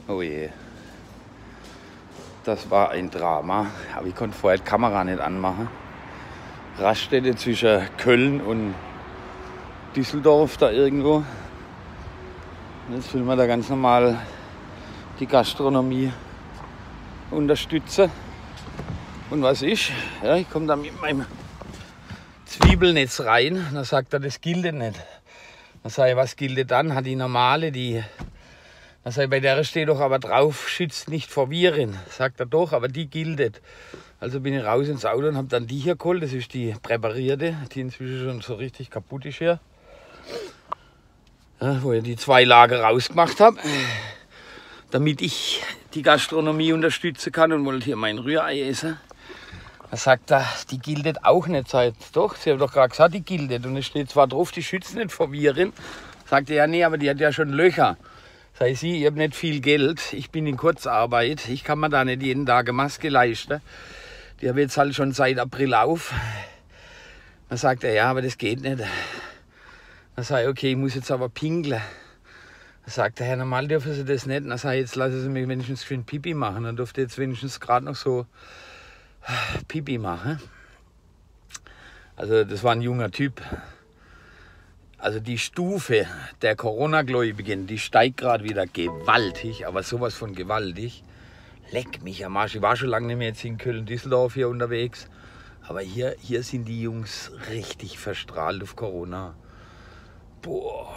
Oh je. Das war ein Drama. Aber ich konnte vorher die Kamera nicht anmachen. Raststätte zwischen Köln und Düsseldorf da irgendwo. Und jetzt will man da ganz normal die Gastronomie unterstützen. Und was ist? Ja, ich komme da mit meinem Zwiebelnetz rein. Dann sagt er, das gilt nicht. Dann sage ich, was gilt dann? Hat die normale, dann sage ich, bei der steht doch aber drauf, schützt nicht vor Viren. Sagt er doch, aber die gilt. Also bin ich raus ins Auto und habe dann die hier geholt. Das ist die präparierte, die inzwischen schon so richtig kaputt ist hier. Ja, wo ich die 2 Lager rausgemacht habe, damit ich die Gastronomie unterstützen kann und wollte hier mein Rührei essen. Da sagt er, die gilt auch nicht. Sagt, doch, sie haben doch gerade gesagt, die gilt. Und es steht zwar drauf, die schützen nicht vor Viren. Sagt er, ja, nee, aber die hat ja schon Löcher. Sag ich, ich habe nicht viel Geld, ich bin in Kurzarbeit, ich kann mir da nicht jeden Tag eine Maske leisten. Die habe ich jetzt halt schon seit April auf. Dann sagt er, ja, aber das geht nicht. Dann sage ich, okay, ich muss jetzt aber pinkeln. Dann sagt er, ja, normal dürfen Sie das nicht. Dann sage ich, jetzt lassen Sie mich wenigstens für ein Pipi machen. Dann durfte jetzt wenigstens gerade noch so Pipi machen. Also das war ein junger Typ. Also die Stufe der Corona-Gläubigen, die steigt gerade wieder gewaltig, aber sowas von gewaltig. Leck mich am Arsch. Ich war schon lange nicht mehr jetzt in Köln-Düsseldorf hier unterwegs. Aber hier sind die Jungs richtig verstrahlt auf Corona. Boah.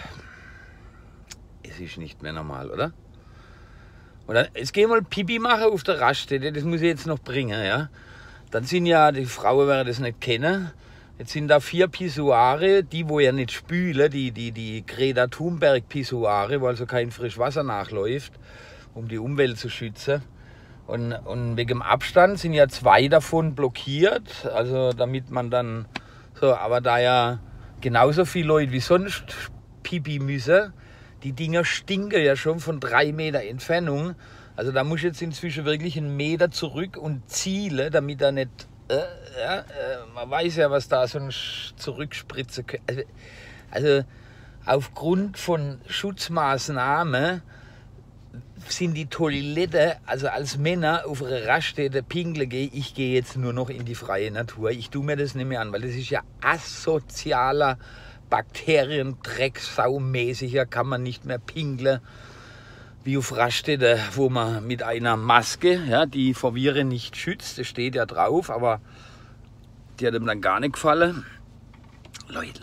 Es ist nicht mehr normal, oder? Und jetzt gehen wir mal Pipi machen auf der Raststätte. Das muss ich jetzt noch bringen, ja. Dann sind ja, die Frauen werden das nicht kennen. Jetzt sind da 4 Pissoire, die wo ja nicht spülen, die Greta Thunberg Pissoire, wo also kein Frischwasser nachläuft, um die Umwelt zu schützen. Und wegen dem Abstand sind ja 2 davon blockiert, also damit man dann so, aber da ja genauso viele Leute wie sonst Pipi müssen, die Dinger stinken ja schon von 3 Meter Entfernung. Also da muss ich jetzt inzwischen wirklich 1 Meter zurück und zielen, damit er nicht man weiß ja, was da so ein zurückspritzen könnte. Also aufgrund von Schutzmaßnahmen sind die Toiletten, also als Männer auf einer Raststätte pinkeln gehe, ich gehe jetzt nur noch in die freie Natur. Ich tue mir das nicht mehr an, weil das ist ja asozialer Bakteriendreck, saumäßiger, kann man nicht mehr pinkeln. Wie auf Raststätte, wo man mit einer Maske, ja, die vor Viren nicht schützt, das steht ja drauf, aber die hat ihm dann gar nicht gefallen. Leute.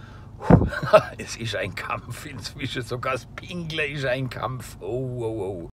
Es ist ein Kampf inzwischen, sogar das Pinkeln ist ein Kampf. Oh.